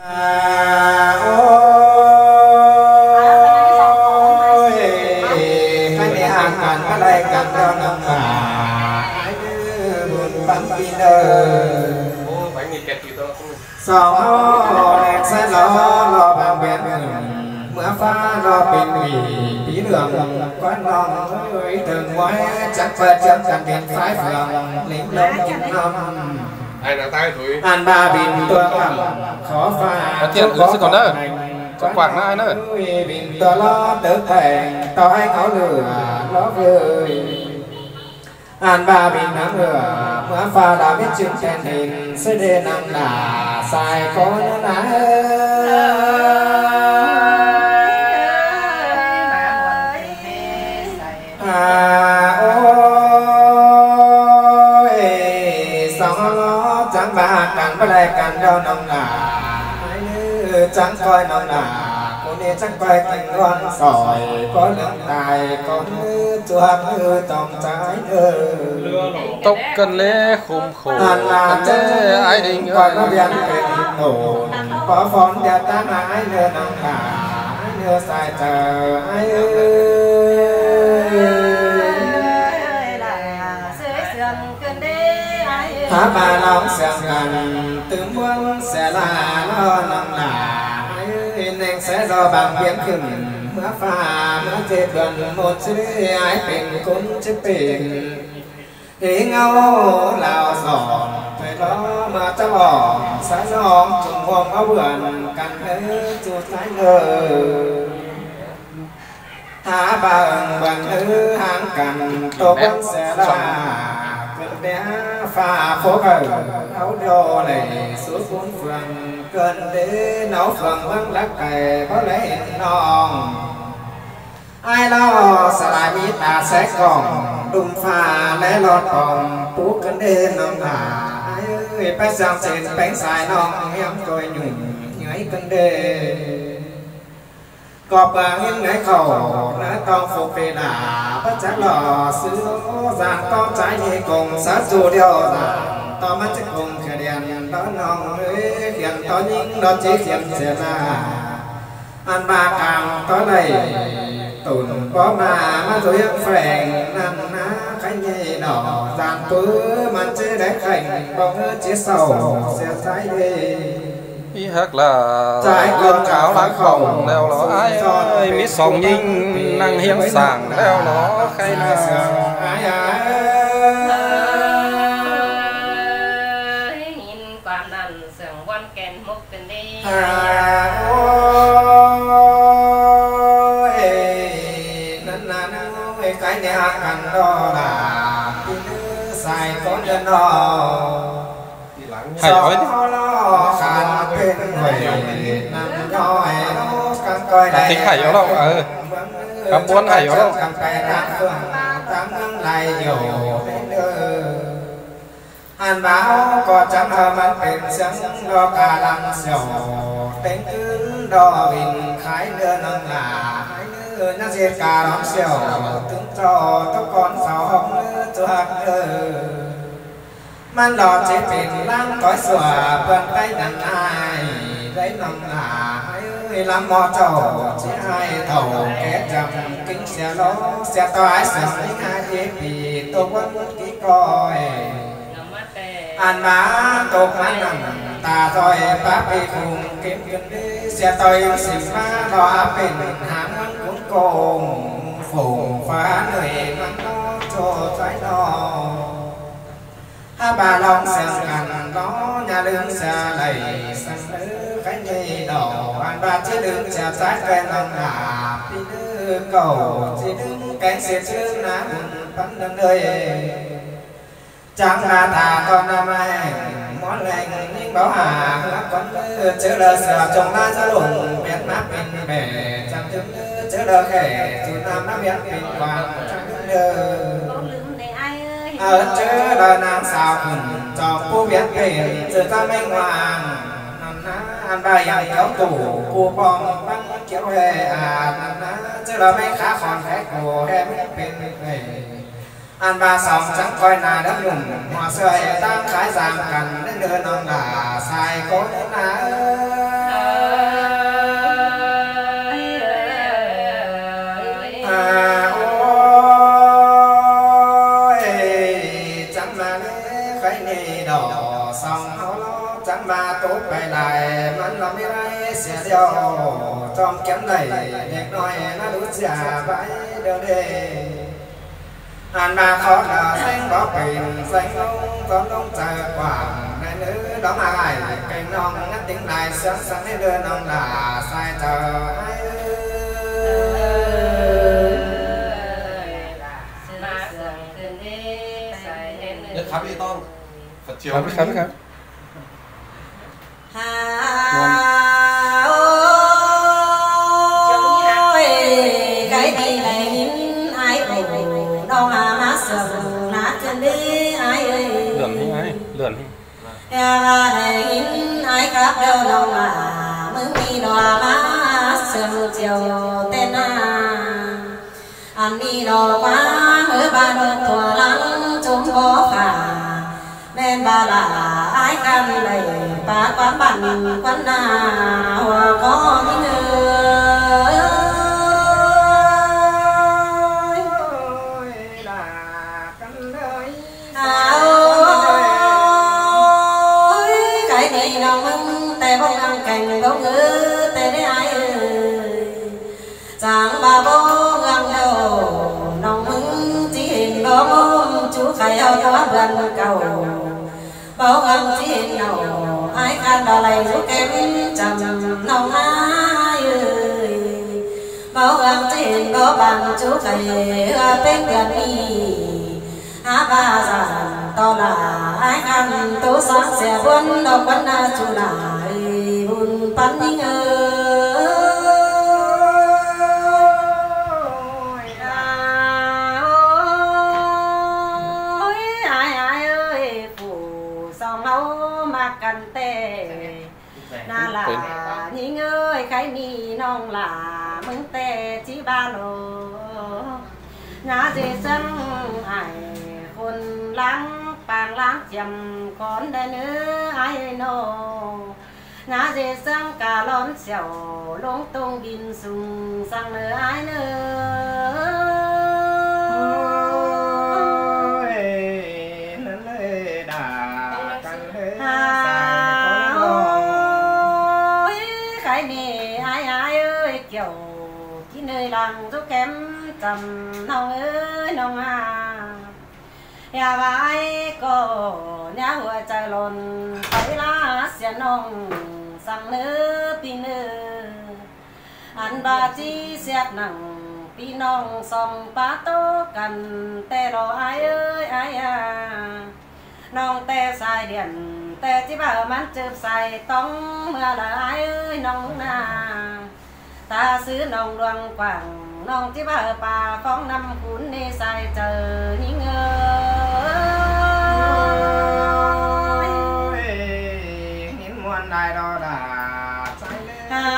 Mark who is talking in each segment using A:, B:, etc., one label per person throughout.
A: ôi cái này hàng ngàn cái này càng đau nặng ai buồn bắn pin sao đèn sẽ lo bằng biển mưa pha lo bình nghỉ bí đường quán non ơi từng ngoái chắc phải chân cần tiền phái phường lính lông kim năm
B: ai là tay thôi
A: ăn ba bình tua cầm khó pha
C: có tiền cứ còn nữa còn quảng ai nữa
A: bình tua lo tớ thành to anh áo lửa lo vơi ăn ba bình nắng lửa mưa pha đã biết chuyện trên hình sẽ đê nằm là sai có nữa là ôi sao nó chẳng ba càng có lại càng đau nồng là chẳng coi nồng là cô nên chẳng coi tình con sỏi có lượng tài có chuột tòng trái
C: tóc cần lê khum khổ cần lê ai đình
A: coi nó biến về nổ có phón đẹp ta ai nữa nồng là ai nữa sai chờ ai thả ba lòng sẽ ngàn từ muôn sẽ là nó nằm là nên sẽ do bằng biến khừng mưa pha mưa chết gần một chữ ai tình cũng chữ tình ý ngâu lào giỏ thời đó mà ta bỏ sáng gió trùng vòng áo vườn cắn hết chuột thái ngờ thả ba ẩn bằng nữ hàng cằn tô quân sẽ là bé pha phố ở áo đô này suốt bốn phường cơn đế nấu phường vắng lắc cày có lấy non ai lo sẽ lại biết ta sẽ còn đùng pha lấy lọt còn tú cơn đế non là ai ơi phải sang trên bánh xài non em tôi nhung nhảy cơn đế cọp những ngày khẩu đã con phục về là bất chấp lò xứ giàn con trái như cùng sát dù điều giàn to mắt chắc cùng khởi đèn đó nòng ơi khiển to những đó chế khiển sẽ là ăn ba càng to đầy tùn có mà rồi phèn năn ná khánh nhị đỏ giàn cứ mà chế đánh khảnh bóng chế sầu sẽ trái đi
C: ý hát là con cáo lá khổng đeo nó ai ơi mít sòng nhìn năng hiếm sảng đeo nó khay là
D: nhìn quả nằn sưởng quan kèn mốc tình đi
A: ôi năn năn ôi cái nhà cần đó là sai có nhân đó
C: hay nói thích hay đó đâu cam buôn hay đó đâu
A: anh báo có chẳng hờ mắt bên sáng đo cả lăng sầu tên tướng đo bình khái đưa nâng là nó diệt cả đón sầu tướng cho tóc con sao hông cho hạt man lò chế tiền lăng cõi sủa vườn tay đàn ai đấy nông là ơi làm mò trầu chế hai thầu kẻ trầm kính xe ló xe toái xe lính hai dễ bị tô quân kỹ coi ăn má tô má nằm ta rồi pháp bị cùng kiếm kiếm đi xe tôi xìm má đo áp bình hãng mắt cuốn cùng phủ phá người mắt nó cho trái nó ba long sang cằn đó nhà lương xa đầy sang nữ cái nhây đỏ ăn ba chiếc đường trà trái cây nồng là đi nữ cầu chỉ đứng cánh xiết trước ná bắn đâm đời chẳng là thà con năm ai món lành nhưng báo hà con chữ lơ sờ chồng la ra lủng biết mát bên bể chẳng chứng chữ lơ khẻ chú nam nó biết bên quàng chẳng chứng ở chữ đời nam sao khẩn cho cô biết tiền giờ ta mênh hoàng ăn bài ăn kéo tủ cô bom bắn kéo hề chữ đời mấy khá còn khách của em bên về ăn ba sòng trắng coi là đất lùng hòa sợi tăng khái giảm cằn đến đưa non là sai có đến là มันเราไม่ได้เสียเดียวจอมแก้มใดเด็กน้อยน่ารู้เสียไปเดินเดอ่านมาเขาหน้าแสงบอกเป็นแสงลงตอนลงใจกว่างในเนื้อดอกไม้เก่งน้องนัดติ้งนายเสียงสั่งให้เดินน้องด่าใส่เธอ
B: nhất khám y tông Phật chiều
C: ครับครับครับ
E: cái gì này nhìn ai ơi đâu mà má sườn lá chân đi ai ơi
C: lượn đi ai lượn đi
E: này nhìn ai khác đâu đâu mà mừng đi đò má sườn chiều tên ăn đi đò quá ở ba đôi thua lắng chúng có phà nên ba là ai can này ba quán bạn quán nào có những người cái này nào mừng tay bông ăn cành bông ngư tay đấy ai ơi chẳng ba bông ăn đâu nòng mừng chỉ hình bông chú khai ao thoát gần cầu bao ăn chỉ hình nào ai can đò lại giúp em chầm nòng ai ơi bao ăn chỉ hình bao bằng chú khai bên gần đi ba già to là ai ăn tố sáng sẽ buồn đâu quấn chú lại buồn bắn những ai ơi phủ song áo mà cần tê na là những ơi cái ni nong là mừng tê chỉ ba lô nhà gì sân aiคนล้างปางล้างจำก่อนได้เนื้อไอ้โนงาเจสังกาล้อมเสียวลงตรงบินสูงสั่งเนื้อไอ้เนื้
A: นั่นเลยด่ากันเลย
E: ใครนี่ไอ้เอ้ยเกี่ยวที่เนยหลังทุกแคมจำน้องเอ้ยน้องอย่าไว้ก็อย่าหัวใจหล่นไปลาเสียน้องสั่งเนื้อปีเนื้ออันบาจีเสียดหนังพี่น้องส่องปาโตกันแต่รอไอ้เอ้ยไอ้น้องแต่สายเดียนแต่ที่บ้ามันเจ็บใส่ต้องเมื่อละไอ้เอ้ยน้องนาตาซื้อน้องดวงกว่างน้องที่บ้าป่าของน้ำขุนในใส่เจอยิ่ง
A: หินมวนได้ดอดาใจเลย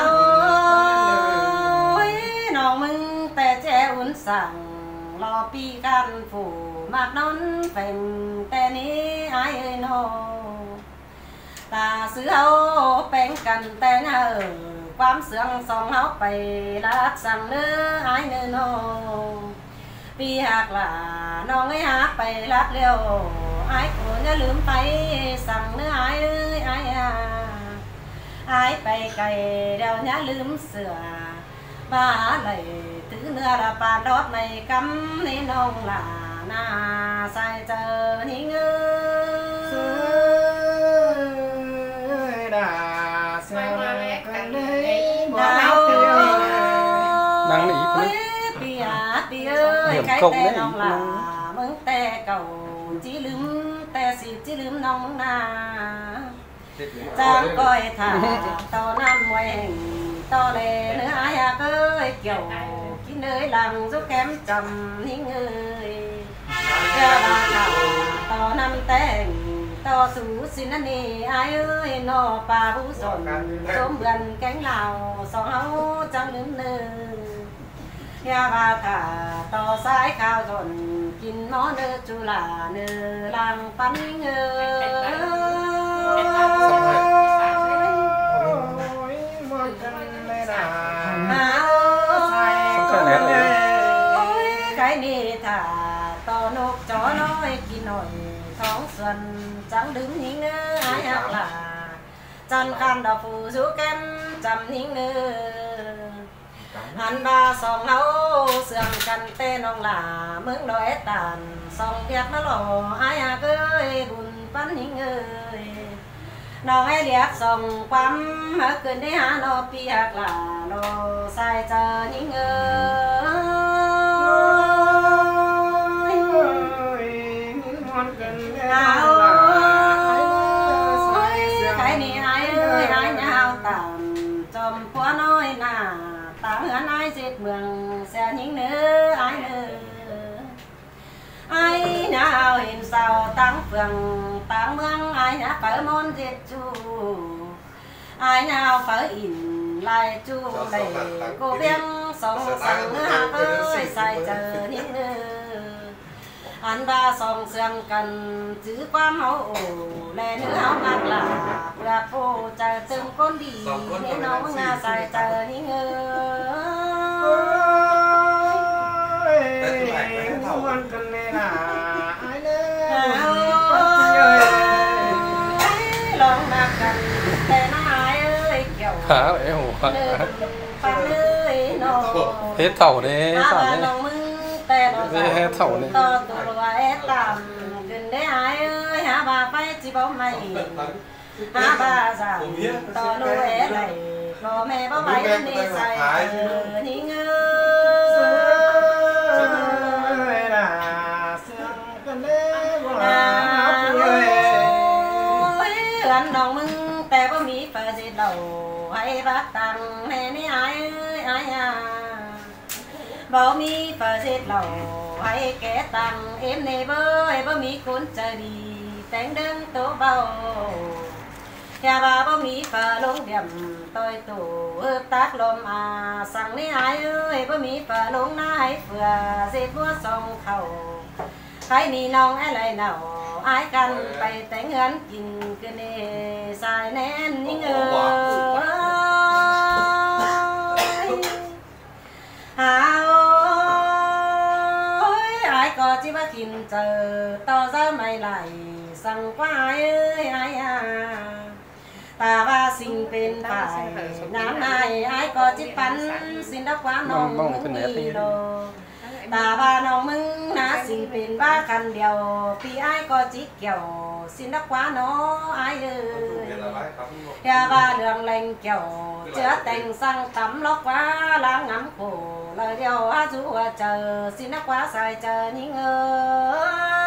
E: น้องมึงแต่แจ้อุ่นสั่งรอปีกันฝูมากนอนเฟ่งแต่นี้ไอ้เอ้ยโนตาซื้อเอาแป้งกันแต่เนอความเสื่องส่องเอาไปรักสั่งเนื้อไอ้เนื้อโนปีหักละน้องไอ้หักไปรักเร็วไอ้กูจะลืมไปสั่งเนื้อไอ้ไอ้ไปไกลเดี๋ยวนี้ลืมเสือบ้าเลยถือเนื้อละปาดอดในกำในน้องละหน้าใส่เจอหิ้งเอ้
A: ยด่าเสียกันเลย
C: năng ý
E: ปีเอ้ยใครแต่น้องละมึงแต่เก่าจีลืมแต่สิจีลืมน้องนาจางก้อยถ่าต่อน้ำแหวงต่อเลยเนื้ออยากเอ้ยเกี่ยวกินเอ้ยหลังgiúp kémจำนิ่งเอ้ยเจ้าบ้านเราต่อน้ำแต่งต่อสู่สินนี่ไอ้เอ้ยนอปลาผู้สนส้มเบือนแกงเหล่าสองเอาจังลืมเนื้อยาบาถาต่อสายข้าวสนกินหม้อเนื้อจุฬาเนื้อลังปันเงcái này thả to nộp chó nói kỳ nổiท้องส่วนจังดึงหิ้งai hạt là chân khăn đỏ phù du kem chầm những ngư hắn ba song nấu sườn cằn tên ông là mướn đói tàn song tiết nó lò ai à cưới buồn bắn những người nó hay liệt song quắm hở cơn đấy hà nó pi hạt là nó sai chờ những người cái này ai ơi ai nhau tạm chom quá nói nà tạm hứa ai giết mường xe những nữ ai nữ ai nào hiện sao tăng phường tăng mương ai nào phải môn giết chu ai nào phải in lại chu đầy cô biếng sống sang hà ơi sai chờ những nữ anh ba song sương cần chữ qua máu lệ nữ áo mặc là vừa phô chờ từng con đi nên nó nga sai chờ những người muốn cần này là ai lòng nạc cần để nó ai ơi kiểu
C: hả vậy hổ
E: phan ơi nó
C: hết thầu đấy
E: sao đấy
C: hết thầu đấy
E: to tụi loại tạm gần đấy ai ơi hả bà phải chỉ bảo mày hả bà già to nuôi này bố mẹ bố mày đi xài đi ngơ anh đồng mưng tè bố mỹ phải gì đầu hay bác tăng hay ní ai ơi ai à bố mỹ phải gì đầu hay kẻ tăng em này bố mỹ cuốn trời đi tánh đứng tố bao nhà bà bố mỹ phải lông điểm tôi tủ hợp tác lôm à sang ní ai ơi bố mỹ phải lông nái vừa dệt vua sông khẩu cái ni nong ai lại nào ai cần phải tánh ngân kín cái này sai nên những người ai có chỉ bắt kín chờ to ra mày lại sang qua ai ơi ai à ta ba sinh bên phải nám này ai có chỉ bắn xin đắp quá nồng đi đồ ta ba nong mưng ná sinh bên ba khăn điều vì ai có chỉ kiểu xin đắp quá nó ai ơi nhà ba đường lành kiểu chữa tình sang tắm lót quá lang ngắm cổ lời điều á chú chờ xin đắp quá sai chờ những ơi